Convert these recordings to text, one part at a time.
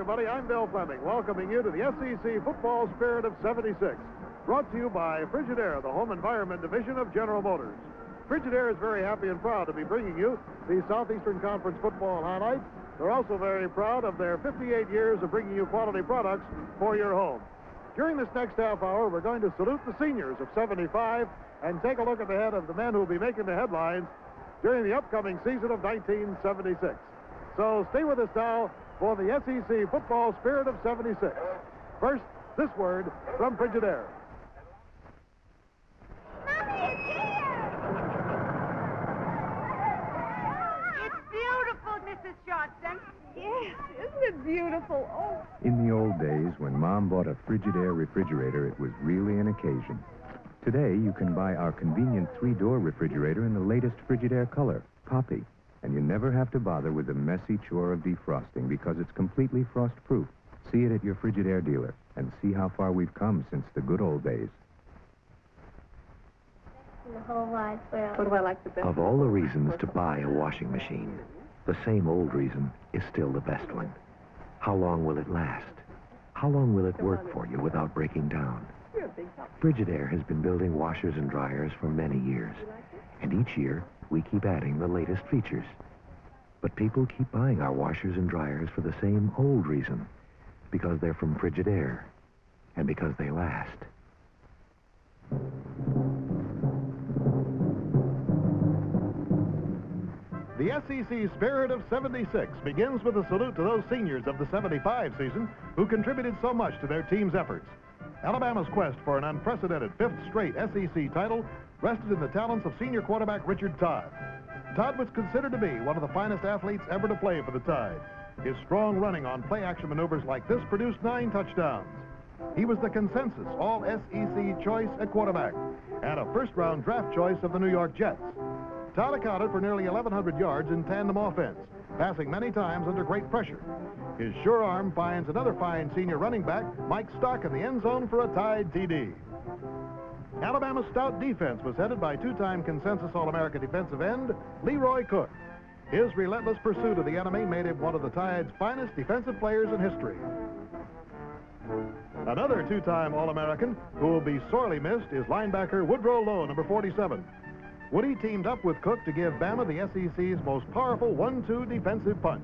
everybody. I'm Bill Flemming, welcoming you to the SEC Football Spirit of '76, brought to you by Frigidaire, the home environment division of General Motors. Frigidaire is very happy and proud to be bringing you the Southeastern Conference football highlights. They're also very proud of their 58 years of bringing you quality products for your home. During this next half hour, we're going to salute the seniors of '75 and take a look at the head of the men who will be making the headlines during the upcoming season of 1976. So stay with us now for the SEC Football Spirit of '76. First, this word from Frigidaire. Mommy, it's here! It's beautiful, Mrs. Johnson. Yes, isn't it beautiful? Oh. In the old days, when Mom bought a Frigidaire refrigerator, it was really an occasion. Today, you can buy our convenient 3-door refrigerator in the latest Frigidaire color, Poppy. And you never have to bother with the messy chore of defrosting because it's completely frost-proof. See it at your Frigidaire dealer and see how far we've come since the good old days. In the whole wide world. What do I like the best? Of all the reasons to buy a washing machine, the same old reason is still the best one. How long will it last? How long will it work for you without breaking down? Frigidaire has been building washers and dryers for many years, and each year we keep adding the latest features. But people keep buying our washers and dryers for the same old reason, because they're from Frigidaire, and because they last. The SEC Spirit of '76 begins with a salute to those seniors of the '75 season who contributed so much to their team's efforts. Alabama's quest for an unprecedented fifth straight SEC title rested in the talents of senior quarterback Richard Todd. Todd was considered to be one of the finest athletes ever to play for the Tide. His strong running on play-action maneuvers like this produced 9 touchdowns. He was the consensus All-SEC choice at quarterback and a first-round draft choice of the New York Jets. Todd accounted for nearly 1,100 yards in tandem offense, passing many times under great pressure. His sure arm finds another fine senior running back, Mike Stock, in the end zone for a Tide TD. Alabama's stout defense was headed by 2-time consensus All-American defensive end, Leroy Cook. His relentless pursuit of the enemy made him one of the Tide's finest defensive players in history. Another 2-time All-American who will be sorely missed is linebacker Woodrow Lowe, number 47. Woody teamed up with Cook to give Bama the SEC's most powerful 1-2 defensive punch.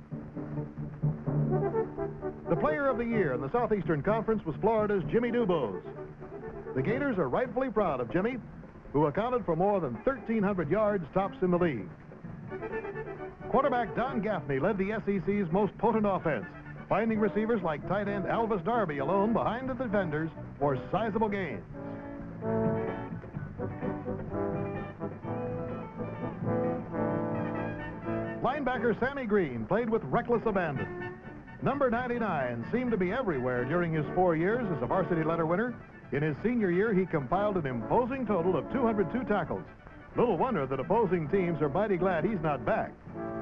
The player of the year in the Southeastern Conference was Florida's Jimmy Dubose. The Gators are rightfully proud of Jimmy, who accounted for more than 1,300 yards tops in the league. Quarterback Don Gaffney led the SEC's most potent offense, finding receivers like tight end Alvis Darby alone behind the defenders for sizable gains. Linebacker Sammy Green played with reckless abandon. Number 99 seemed to be everywhere during his 4 years as a varsity letter winner. In his senior year, he compiled an imposing total of 202 tackles. Little wonder that opposing teams are mighty glad he's not back.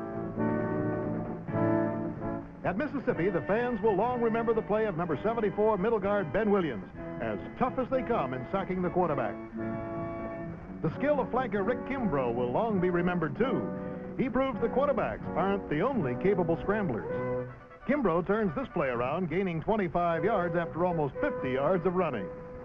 At Mississippi, the fans will long remember the play of number 74 middle guard Ben Williams, as tough as they come in sacking the quarterback. The skill of flanker Rick Kimbrough will long be remembered, too. He proves the quarterbacks aren't the only capable scramblers. Kimbrough turns this play around, gaining 25 yards after almost 50 yards of running.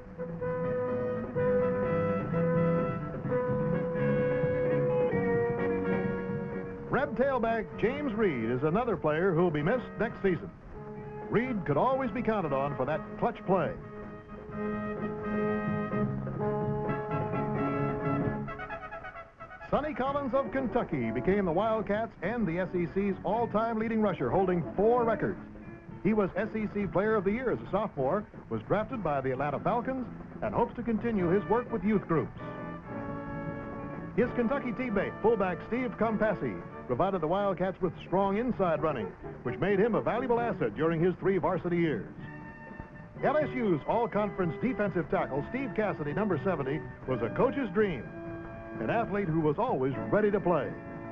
Red tailback James Reed is another player who will be missed next season. Reed could always be counted on for that clutch play. Sonny Collins of Kentucky became the Wildcats and the SEC's all-time leading rusher, holding 4 records. He was SEC Player of the Year as a sophomore, was drafted by the Atlanta Falcons, and hopes to continue his work with youth groups. His Kentucky teammate, fullback Steve Compassi, provided the Wildcats with strong inside running, which made him a valuable asset during his 3 varsity years. LSU's all-conference defensive tackle, Steve Cassidy, number 70, was a coach's dream, an athlete who was always ready to play.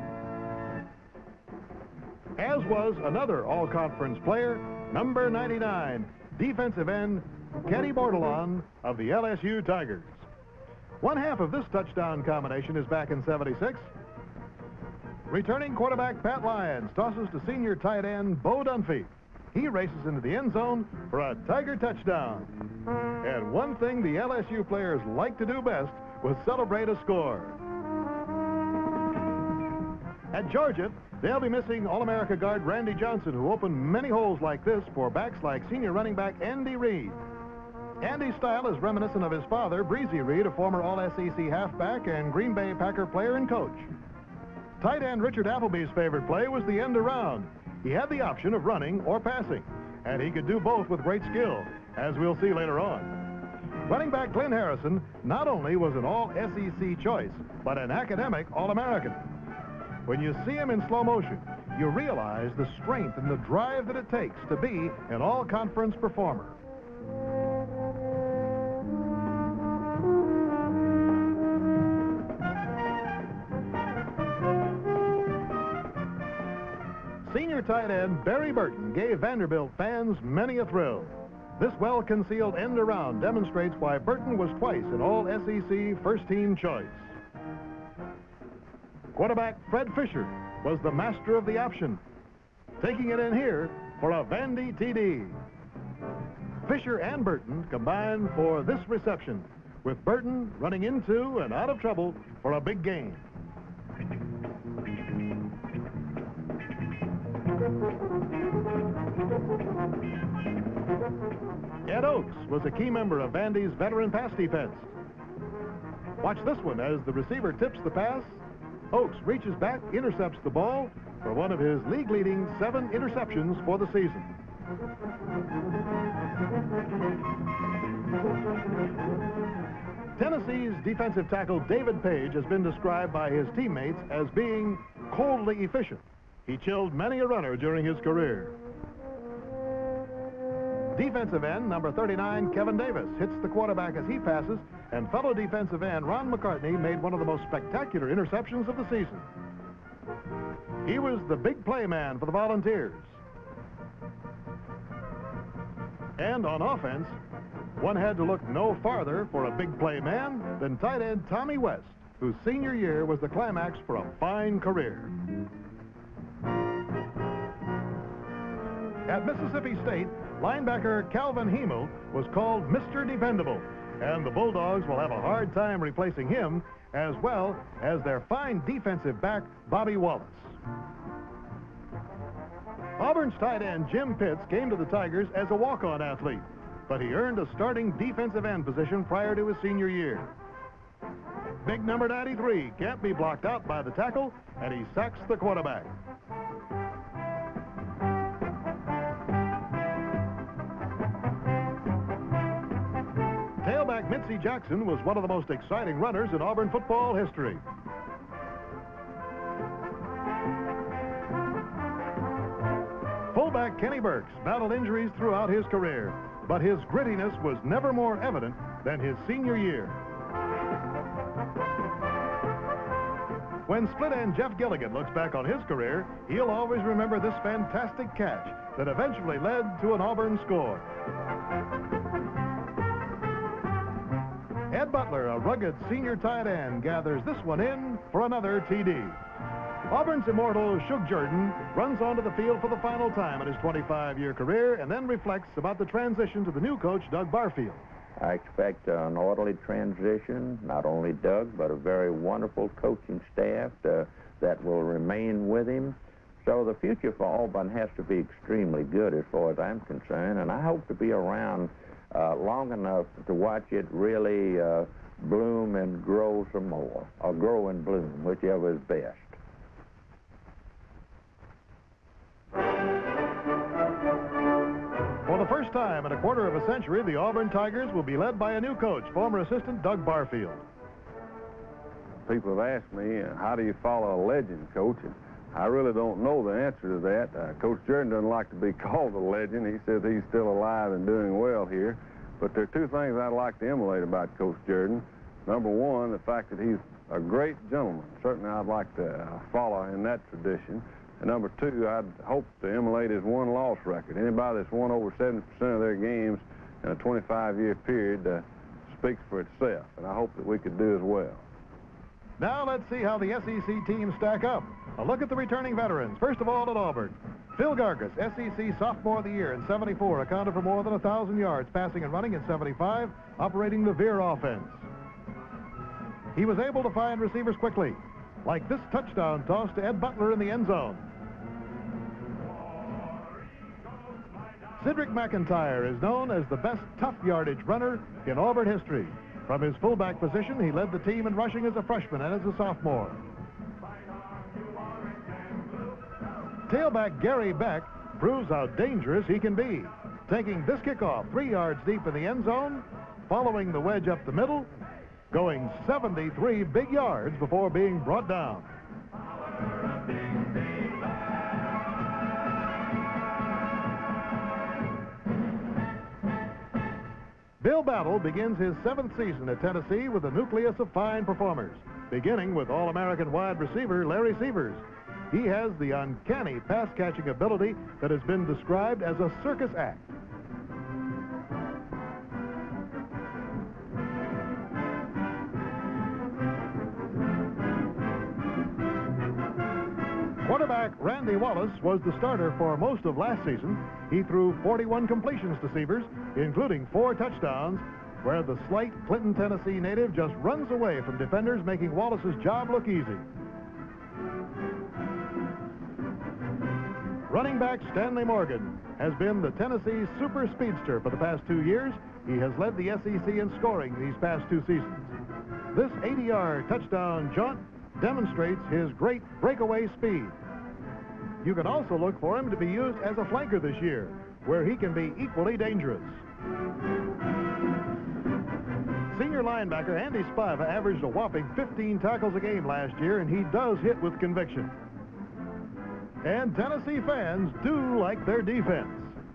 As was another all-conference player, number 99, defensive end Kenny Bordelon of the LSU Tigers. One half of this touchdown combination is back in '76. Returning quarterback Pat Lyons tosses to senior tight end Bo Dunphy. He races into the end zone for a Tiger touchdown. And one thing the LSU players like to do best was celebrate a score. At Georgia, they'll be missing All-America guard Randy Johnson, who opened many holes like this for backs like senior running back Andy Reid. Andy's style is reminiscent of his father, Breezy Reid, a former All-SEC halfback and Green Bay Packer player and coach. Tight end Richard Appleby's favorite play was the end around. He had the option of running or passing, and he could do both with great skill, as we'll see later on. Running back Glenn Harrison not only was an All-SEC choice, but an academic All-American. When you see him in slow motion, you realize the strength and the drive that it takes to be an all-conference performer. Senior tight end Barry Burton gave Vanderbilt fans many a thrill. This well-concealed end around demonstrates why Burton was twice an All-SEC first-team choice. Quarterback Fred Fisher was the master of the option, taking it in here for a Vandy TD. Fisher and Burton combined for this reception, with Burton running into and out of trouble for a big gain. Ed Oakes was a key member of Vandy's veteran pass defense. Watch this one as the receiver tips the pass. Oakes reaches back, intercepts the ball for one of his league-leading 7 interceptions for the season. Tennessee's defensive tackle David Page has been described by his teammates as being coldly efficient. He chilled many a runner during his career. Defensive end number 39, Kevin Davis, hits the quarterback as he passes, and fellow defensive end Ron McCartney made one of the most spectacular interceptions of the season. He was the big play man for the Volunteers. And on offense, one had to look no farther for a big play man than tight end Tommy West, whose senior year was the climax for a fine career. At Mississippi State, linebacker Calvin Hemel was called Mr. Dependable, and the Bulldogs will have a hard time replacing him, as well as their fine defensive back, Bobby Wallace. Auburn's tight end Jim Pitts came to the Tigers as a walk-on athlete, but he earned a starting defensive end position prior to his senior year. Big number 93 can't be blocked out by the tackle, and he sacks the quarterback. Tailback Mitzi Jackson was one of the most exciting runners in Auburn football history. Fullback Kenny Burks battled injuries throughout his career, but his grittiness was never more evident than his senior year. When split end Jeff Gilligan looks back on his career, he'll always remember this fantastic catch that eventually led to an Auburn score. Ed Butler, a rugged senior tight end, gathers this one in for another TD. Auburn's immortal Shug Jordan runs onto the field for the final time in his 25-year career and then reflects about the transition to the new coach, Doug Barfield. I expect an orderly transition, not only Doug, but a very wonderful coaching staff that will remain with him. So the future for Auburn has to be extremely good as far as I'm concerned, and I hope to be around long enough to watch it really bloom and grow some more, or grow and bloom, whichever is best. For the first time in a quarter of a century, the Auburn Tigers will be led by a new coach, former assistant Doug Barfield. People have asked me, how do you follow a legend, Coach? And I really don't know the answer to that. Coach Jordan doesn't like to be called a legend. He says he's still alive and doing well here. But there are 2 things I'd like to emulate about Coach Jordan. Number one, the fact that he's a great gentleman. Certainly I'd like to follow in that tradition. And number 2, I'd hope to emulate his won-loss record. Anybody that's won over 70% of their games in a 25-year period speaks for itself. And I hope that we could do as well. Now let's see how the SEC teams stack up. A look at the returning veterans. First of all, at Auburn. Phil Gargas, SEC Sophomore of the Year in 74, accounted for more than 1,000 yards passing and running in 75, operating the veer offense. He was able to find receivers quickly, like this touchdown toss to Ed Butler in the end zone. Cedric McIntyre is known as the best tough yardage runner in Auburn history. From his fullback position, he led the team in rushing as a freshman and as a sophomore. Tailback Gary Beck proves how dangerous he can be, taking this kickoff 3 yards deep in the end zone, following the wedge up the middle, going 73 big yards before being brought down. Bill Battle begins his 7th season at Tennessee with a nucleus of fine performers, beginning with All-American wide receiver Larry Seivers. He has the uncanny pass-catching ability that has been described as a circus act. Quarterback Randy Wallace was the starter for most of last season. He threw 41 completions to Seivers, including 4 touchdowns, where the slight Clinton, Tennessee native just runs away from defenders, making Wallace's job look easy. Running back Stanley Morgan has been the Tennessee super speedster for the past 2 years. He has led the SEC in scoring these past 2 seasons. This 80-yard touchdown jaunt demonstrates his great breakaway speed. You can also look for him to be used as a flanker this year, where he can be equally dangerous. Senior linebacker Andy Spiva averaged a whopping 15 tackles a game last year, and he does hit with conviction. And Tennessee fans do like their defense.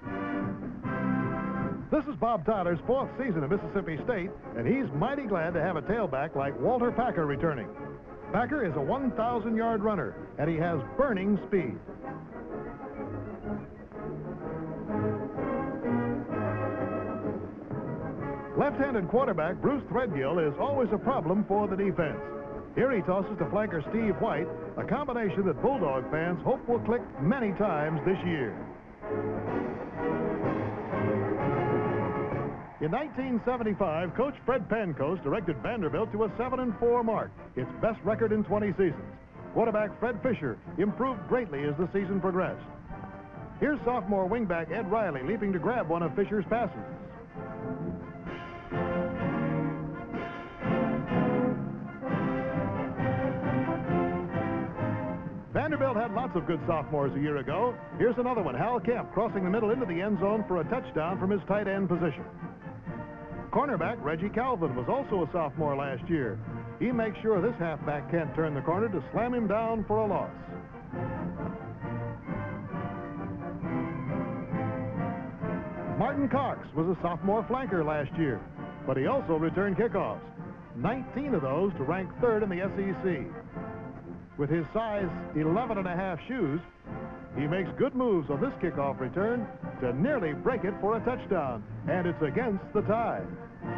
This is Bob Tyler's 4th season at Mississippi State, and he's mighty glad to have a tailback like Walter Packer returning. Packer is a 1,000-yard runner, and he has burning speed. Left-handed quarterback Bruce Threadgill is always a problem for the defense. Here he tosses to flanker Steve White, a combination that Bulldog fans hope will click many times this year. In 1975, Coach Fred Pankos directed Vanderbilt to a 7-4 mark, its best record in 20 seasons. Quarterback Fred Fisher improved greatly as the season progressed. Here's sophomore wingback Ed Riley leaping to grab one of Fisher's passes. Vanderbilt had lots of good sophomores a year ago. Here's another one, Hal Kemp, crossing the middle into the end zone for a touchdown from his tight end position. Cornerback Reggie Calvin was also a sophomore last year. He makes sure this halfback can't turn the corner to slam him down for a loss. Martin Cox was a sophomore flanker last year, but he also returned kickoffs, 19 of those to rank 3rd in the SEC. With his size 11.5 shoes, he makes good moves on this kickoff return to nearly break it for a touchdown, and it's against the Tide.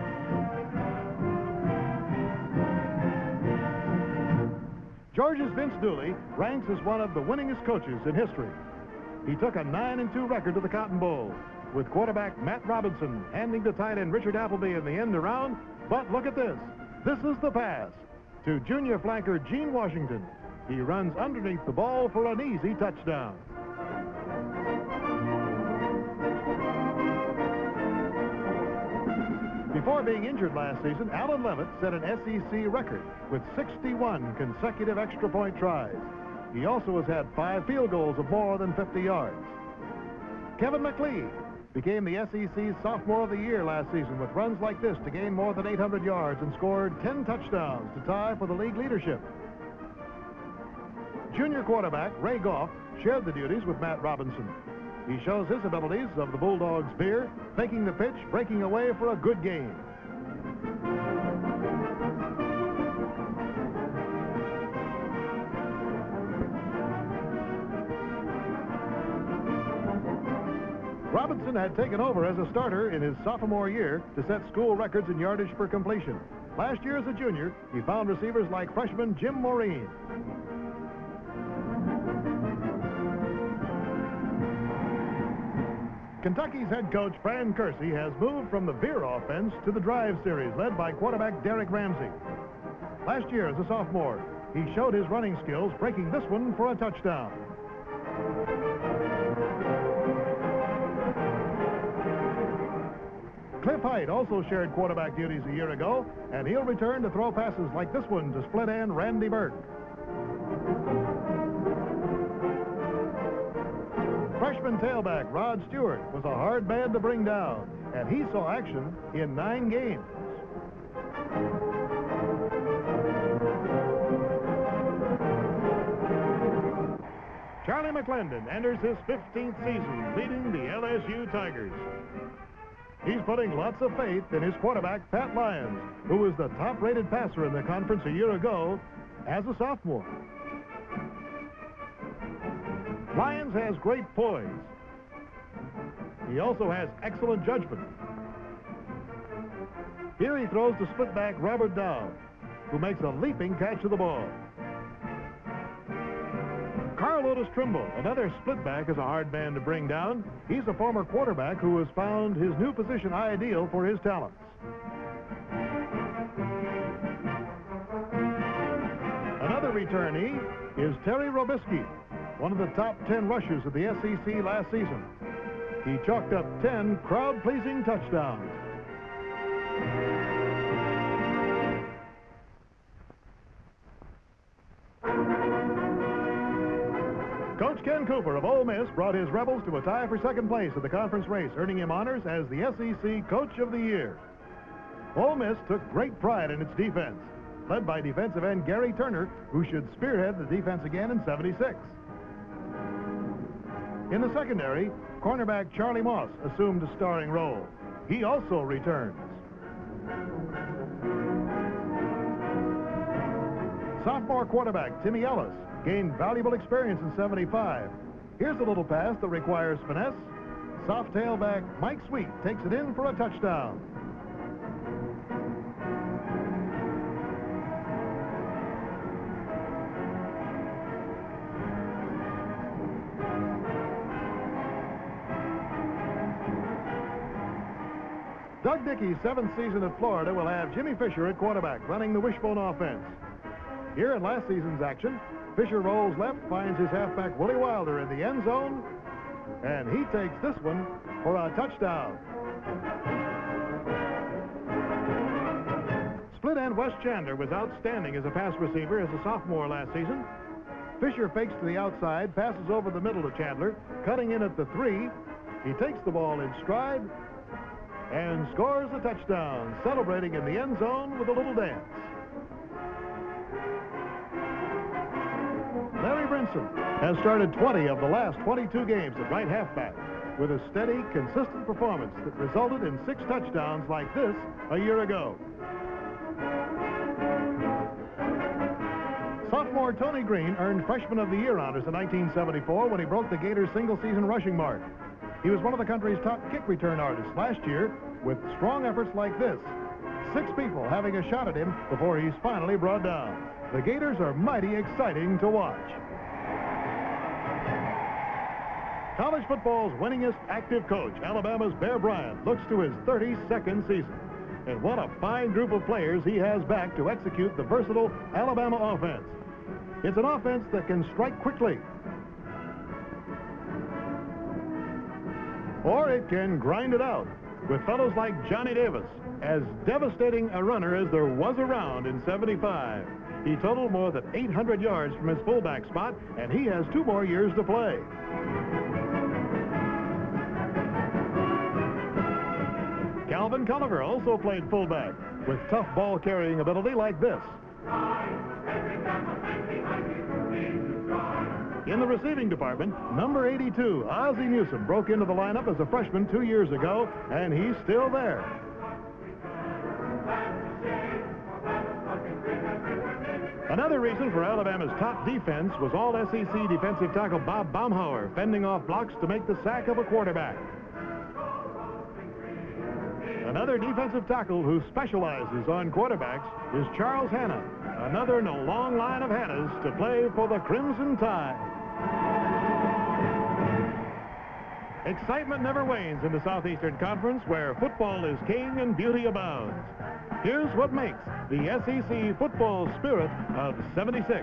Georgia's Vince Dooley ranks as one of the winningest coaches in history. He took a 9-2 record to the Cotton Bowl, with quarterback Matt Robinson handing to tight end Richard Appleby in the end around. But look at this. This is the pass to junior flanker Gene Washington. He runs underneath the ball for an easy touchdown. Before being injured last season, Alan Levitt set an SEC record with 61 consecutive extra point tries. He also has had 5 field goals of more than 50 yards. Kevin McLeod became the SEC's Sophomore of the Year last season with runs like this to gain more than 800 yards and scored 10 touchdowns to tie for the league leadership. Junior quarterback Ray Goff shared the duties with Matt Robinson. He shows his abilities of the Bulldogs' veer, faking the pitch, breaking away for a good game. Robinson had taken over as a starter in his sophomore year to set school records in yardage per completion. Last year as a junior, he found receivers like freshman Jim Maureen. Kentucky's head coach, Fran Kersey, has moved from the veer offense to the drive series, led by quarterback Derek Ramsey. Last year, as a sophomore, he showed his running skills, breaking this one for a touchdown. Cliff Height also shared quarterback duties a year ago, and he'll return to throw passes like this one to split end Randy Burke. Freshman tailback Rod Stewart was a hard man to bring down, and he saw action in 9 games. Charlie McClendon enters his 15th season leading the LSU Tigers. He's putting lots of faith in his quarterback, Pat Lyons, who was the top-rated passer in the conference a year ago as a sophomore. Lyons has great poise. He also has excellent judgment. Here he throws to split back Robert Dow, who makes a leaping catch of the ball. Carl Otis Trimble, another split back, is a hard man to bring down. He's a former quarterback who has found his new position ideal for his talents. Another returnee is Terry Robisky, one of the top 10 rushers of the SEC last season. He chalked up 10 crowd-pleasing touchdowns. Coach Ken Cooper of Ole Miss brought his Rebels to a tie for second place in the conference race, earning him honors as the SEC Coach of the Year. Ole Miss took great pride in its defense, led by defensive end Gary Turner, who should spearhead the defense again in '76. In the secondary, cornerback Charlie Moss assumed a starring role. He also returns. Sophomore quarterback Timmy Ellis gained valuable experience in '75. Here's a little pass that requires finesse. Soft tailback Mike Sweet takes it in for a touchdown. Doug Dickey's 7th season at Florida will have Jimmy Fisher at quarterback, running the wishbone offense. Here in last season's action, Fisher rolls left, finds his halfback Willie Wilder in the end zone, and he takes this one for a touchdown. Split end Wes Chandler was outstanding as a pass receiver as a sophomore last season. Fisher fakes to the outside, passes over the middle to Chandler, cutting in at the 3. He takes the ball in stride and scores a touchdown, celebrating in the end zone with a little dance. Larry Brinson has started 20 of the last 22 games at right halfback with a steady, consistent performance that resulted in 6 touchdowns like this a year ago. Sophomore Tony Green earned Freshman of the Year honors in 1974 when he broke the Gators' single-season rushing mark. He was one of the country's top kick return artists last year with strong efforts like this. 6 people having a shot at him before he's finally brought down. The Gators are mighty exciting to watch. College football's winningest active coach, Alabama's Bear Bryant, looks to his 32nd season. And what a fine group of players he has back to execute the versatile Alabama offense. It's an offense that can strike quickly, or it can grind it out with fellows like Johnny Davis, as devastating a runner as there was around in '75. He totaled more than 800 yards from his fullback spot, and he has 2 more years to play. Calvin Culliver also played fullback with tough ball-carrying ability like this. In the receiving department, number 82, Ozzie Newsome, broke into the lineup as a freshman 2 years ago, and he's still there. Another reason for Alabama's top defense was all SEC defensive tackle Bob Baumhauer fending off blocks to make the sack of a quarterback. Another defensive tackle who specializes on quarterbacks is Charles Hanna, another in a long line of Hannas to play for the Crimson Tide. Excitement never wanes in the Southeastern Conference, where football is king and beauty abounds. Here's what makes the SEC football spirit of '76.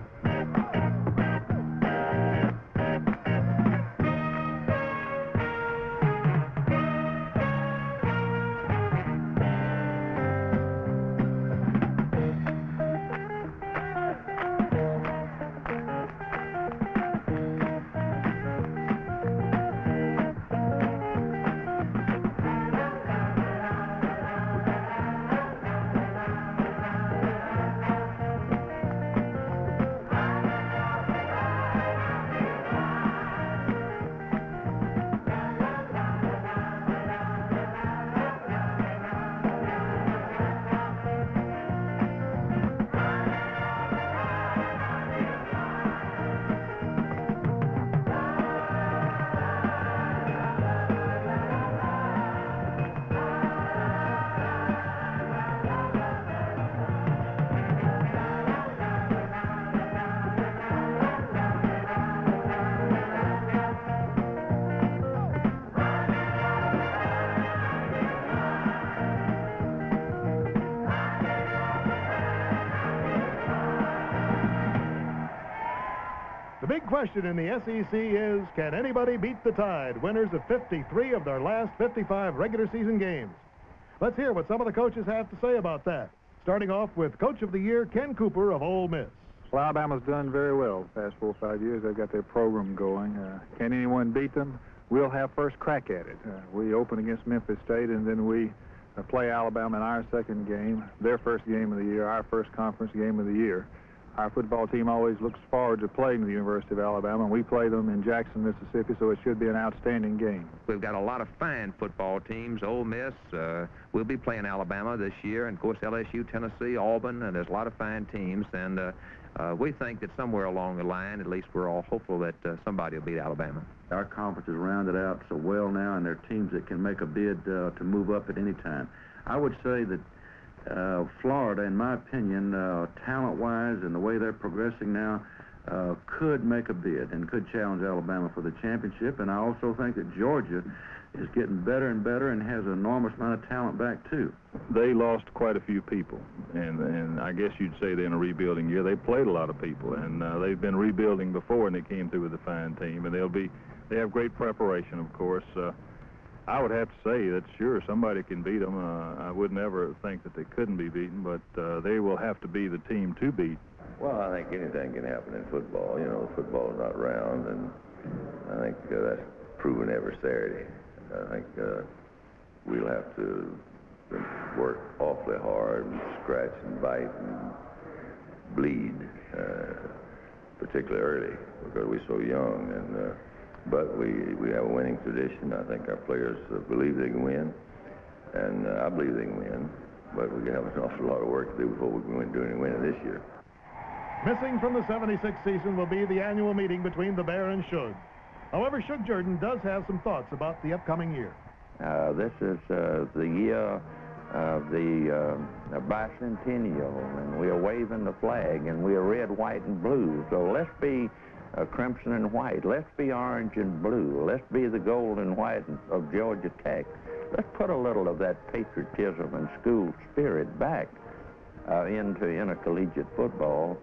The big question in the SEC is, can anybody beat the Tide, winners of 53 of their last 55 regular season games? Let's hear what some of the coaches have to say about that. Starting off with Coach of the Year, Ken Cooper of Ole Miss. Well, Alabama's done very well the past 4 or 5 years. They've got their program going. Can anyone beat them? We'll have first crack at it. We open against Memphis State, and then we play Alabama in our second game, their first game of the year, our first conference game of the year. Our football team always looks forward to playing the University of Alabama, and we play them in Jackson, Mississippi, so it should be an outstanding game. We've got a lot of fine football teams. Ole Miss, we'll be playing Alabama this year, and of course LSU, Tennessee, Auburn, and there's a lot of fine teams. And we think that somewhere along the line, at least we're all hopeful that somebody will beat Alabama. Our conference is rounded out so well now, and there are teams that can make a bid to move up at any time. I would say that Florida, in my opinion, talent-wise and the way they're progressing now, could make a bid and could challenge Alabama for the championship. And I also think that Georgia is getting better and better and has an enormous amount of talent back, too. They lost quite a few people, and I guess you'd say they're in a rebuilding year. They played a lot of people, and they've been rebuilding before, and they came through with a fine team. And they have great preparation, of course. I would have to say that, sure, somebody can beat them. I would never think that they couldn't be beaten, but they will have to be the team to beat. Well, I think anything can happen in football. You know, football's not round, and I think that's proven every Saturday. I think we'll have to work awfully hard and scratch and bite and bleed, particularly early, because we're so young. And but we have a winning tradition. I think our players believe they can win, and I believe they can win. But we have an awful lot of work to do before we can do any winning this year. Missing from the '76 season will be the annual meeting between the Bear and Shug. However, Shug Jordan does have some thoughts about the upcoming year. This is the year of the bicentennial, and we are waving the flag, and we are red, white, and blue. So let's be crimson and white. Let's be orange and blue. Let's be the gold and white of Georgia Tech. Let's put a little of that patriotism and school spirit back into intercollegiate football.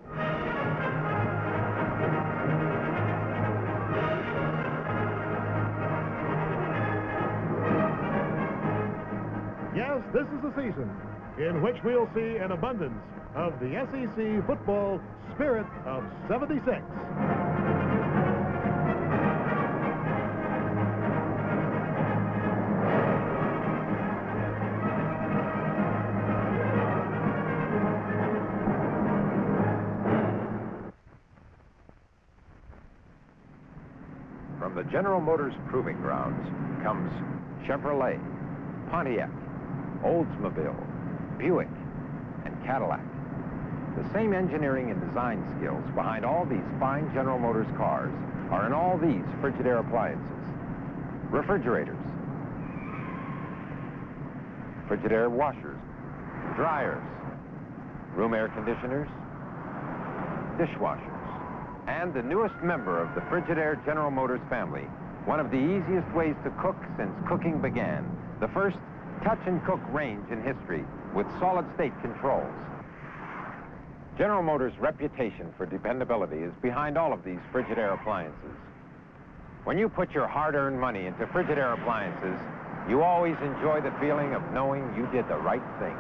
Yes, this is a season in which we'll see an abundance of the SEC football spirit of '76. From the General Motors Proving Grounds comes Chevrolet, Pontiac, Oldsmobile, Buick, and Cadillac. The same engineering and design skills behind all these fine General Motors cars are in all these Frigidaire appliances. Refrigerators, Frigidaire washers, dryers, room air conditioners, dishwashers, and the newest member of the Frigidaire General Motors family, one of the easiest ways to cook since cooking began. The first touch and cook range in history with solid-state controls. General Motors' reputation for dependability is behind all of these Frigidaire appliances. When you put your hard-earned money into Frigidaire appliances, you always enjoy the feeling of knowing you did the right thing.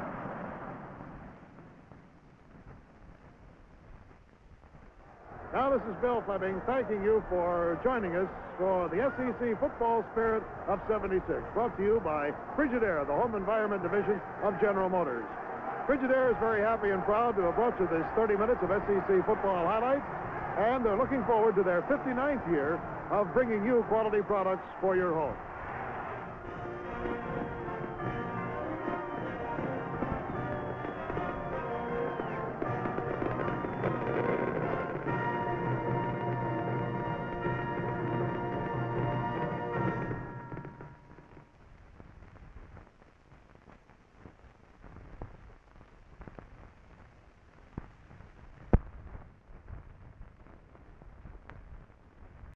Now, this is Bill Flemming thanking you for joining us for the SEC Football Spirit of '76, brought to you by Frigidaire, the Home Environment Division of General Motors. Frigidaire is very happy and proud to have brought you this 30 minutes of SEC football highlights, and they're looking forward to their 59th year of bringing you quality products for your home.